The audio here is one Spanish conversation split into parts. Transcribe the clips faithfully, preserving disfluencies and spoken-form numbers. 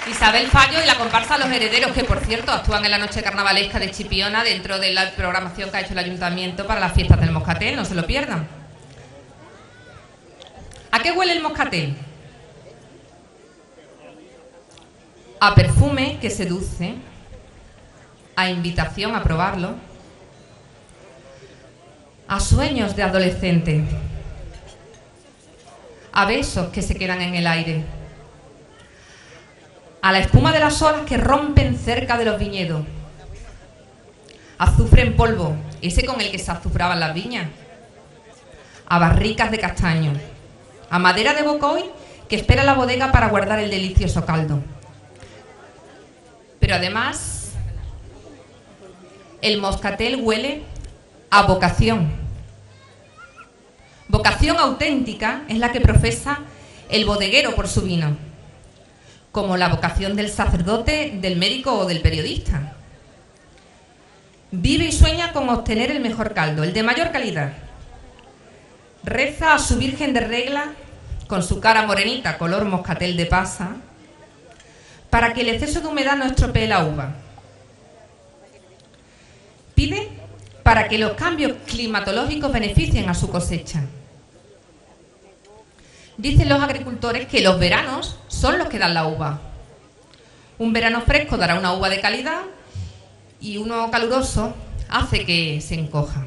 Isabel Fallo y la comparsa Los Herederos, que por cierto actúan en la noche carnavalesca de Chipiona dentro de la programación que ha hecho el ayuntamiento para las fiestas del Moscatel, no se lo pierdan. ¿A qué huele el Moscatel? A perfume que seduce, a invitación a probarlo, a sueños de adolescente, a besos que se quedan en el aire, a la espuma de las olas que rompen cerca de los viñedos, azufre en polvo, ese con el que se azufraban las viñas, a barricas de castaño, a madera de bocoy que espera la bodega para guardar el delicioso caldo. Pero además, el Moscatel huele a vocación. Vocación auténtica es la que profesa el bodeguero por su vino, como la vocación del sacerdote, del médico o del periodista. Vive y sueña con obtener el mejor caldo, el de mayor calidad. Reza a su Virgen de Regla, con su cara morenita, color Moscatel de pasa, para que el exceso de humedad no estropee la uva. Pide para que los cambios climatológicos beneficien a su cosecha. Dicen los agricultores que los veranos son los que dan la uva. Un verano fresco dará una uva de calidad y uno caluroso hace que se encoja.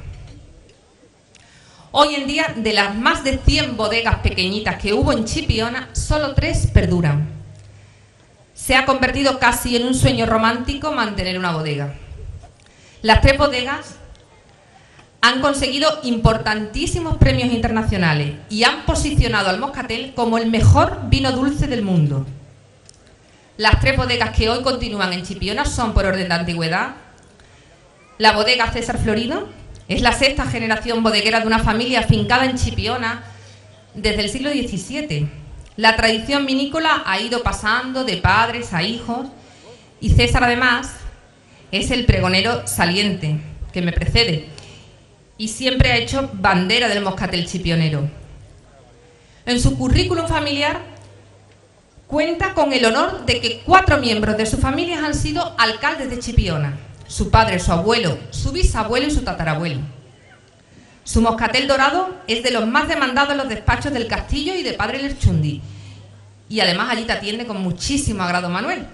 Hoy en día, de las más de cien bodegas pequeñitas que hubo en Chipiona, solo tres perduran. Se ha convertido casi en un sueño romántico mantener una bodega. Las tres bodegas han conseguido importantísimos premios internacionales y han posicionado al Moscatel como el mejor vino dulce del mundo. Las tres bodegas que hoy continúan en Chipiona son, por orden de antigüedad, la bodega César Florido. Es la sexta generación bodeguera de una familia afincada en Chipiona desde el siglo diecisiete. La tradición vinícola ha ido pasando de padres a hijos y César, además, es el pregonero saliente que me precede y siempre ha hecho bandera del Moscatel chipionero. En su currículum familiar cuenta con el honor de que cuatro miembros de su familia han sido alcaldes de Chipiona: su padre, su abuelo, su bisabuelo y su tatarabuelo. Su Moscatel dorado es de los más demandados en los despachos del Castillo y de Padre Lerchundi, y además allí te atiende con muchísimo agrado Manuel.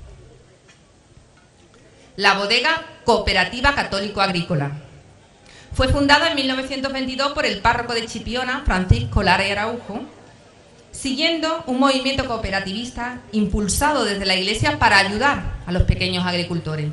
La bodega Cooperativa Católico Agrícola fue fundada en mil novecientos veintidós por el párroco de Chipiona, Francisco Lara y Araujo, siguiendo un movimiento cooperativista impulsado desde la Iglesia para ayudar a los pequeños agricultores.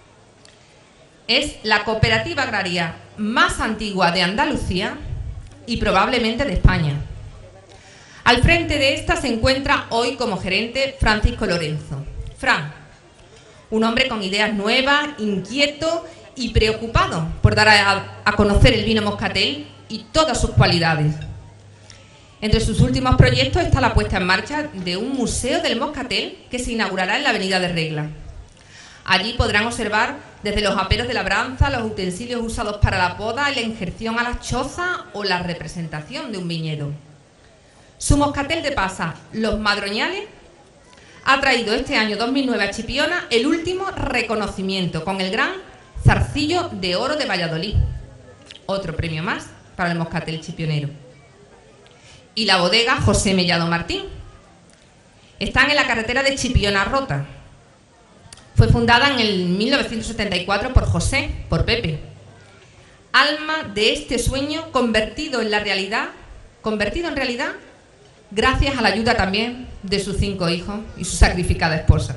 Es la cooperativa agraria más antigua de Andalucía y probablemente de España. Al frente de esta se encuentra hoy como gerente Francisco Lorenzo. Fran, un hombre con ideas nuevas, inquieto y preocupado por dar a, a conocer el vino Moscatel y todas sus cualidades. Entre sus últimos proyectos está la puesta en marcha de un museo del Moscatel que se inaugurará en la Avenida de Regla. Allí podrán observar desde los aperos de labranza, los utensilios usados para la poda, la injerción a las chozas o la representación de un viñedo. Su Moscatel de pasa, Los Madroñales, ha traído este año dos mil nueve a Chipiona el último reconocimiento con el Gran Zarcillo de Oro de Valladolid. Otro premio más para el Moscatel chipionero. Y la bodega José Mellado Martín. Están en la carretera de Chipiona Rota. Fue fundada en el mil novecientos setenta y cuatro por José, por Pepe. Alma de este sueño convertido en la realidad, convertido en realidad gracias a la ayuda también de sus cinco hijos y su sacrificada esposa.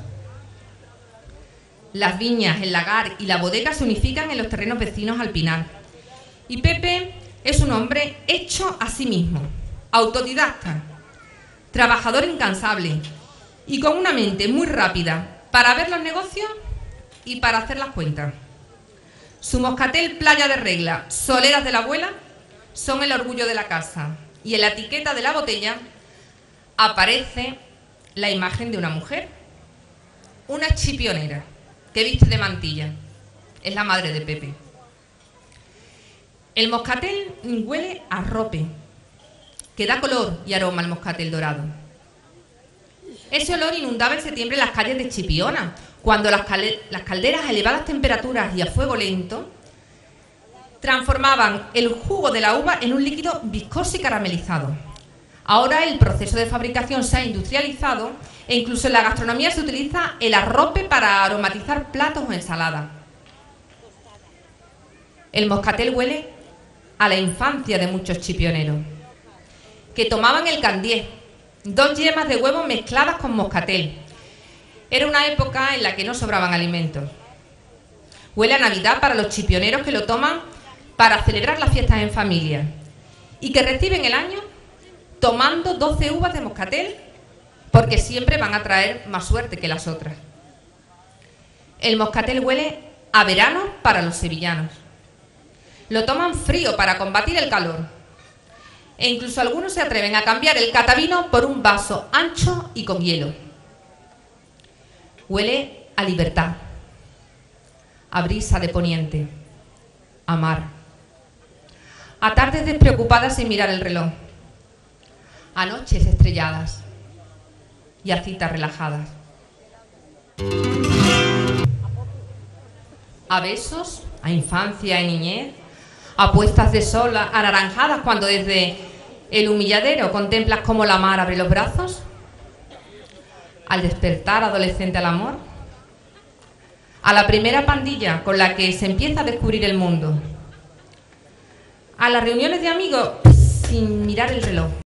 Las viñas, el lagar y la bodega se unifican en los terrenos vecinos al Pinar. Y Pepe es un hombre hecho a sí mismo, autodidacta, trabajador incansable y con una mente muy rápida para ver los negocios y para hacer las cuentas. Su Moscatel Playa de Regla, Soleras de la Abuela, son el orgullo de la casa. Y en la etiqueta de la botella aparece la imagen de una mujer, una chipionera, que viste de mantilla. Es la madre de Pepe. El Moscatel huele a rope, que da color y aroma al Moscatel dorado. Ese olor inundaba en septiembre las calles de Chipiona, cuando las, cal las calderas a elevadas temperaturas y a fuego lento transformaban el jugo de la uva en un líquido viscoso y caramelizado. Ahora el proceso de fabricación se ha industrializado e incluso en la gastronomía se utiliza el arrope para aromatizar platos o ensaladas. El moscatel huele a la infancia de muchos chipioneros, que tomaban el candié, dos yemas de huevo mezcladas con moscatel. Era una época en la que no sobraban alimentos. Huele a Navidad para los chipioneros que lo toman para celebrar las fiestas en familia y que reciben el año tomando doce uvas de moscatel porque siempre van a traer más suerte que las otras. El moscatel huele a verano para los sevillanos. Lo toman frío para combatir el calor. E incluso algunos se atreven a cambiar el catavino por un vaso ancho y con hielo. Huele a libertad, a brisa de poniente, a mar, a tardes despreocupadas sin mirar el reloj, a noches estrelladas y a citas relajadas, a besos, a infancia y niñez, a puestas de sol anaranjadas cuando desde el humilladero contemplas cómo la mar abre los brazos, al despertar adolescente al amor, a la primera pandilla con la que se empieza a descubrir el mundo, a las reuniones de amigos sin mirar el reloj.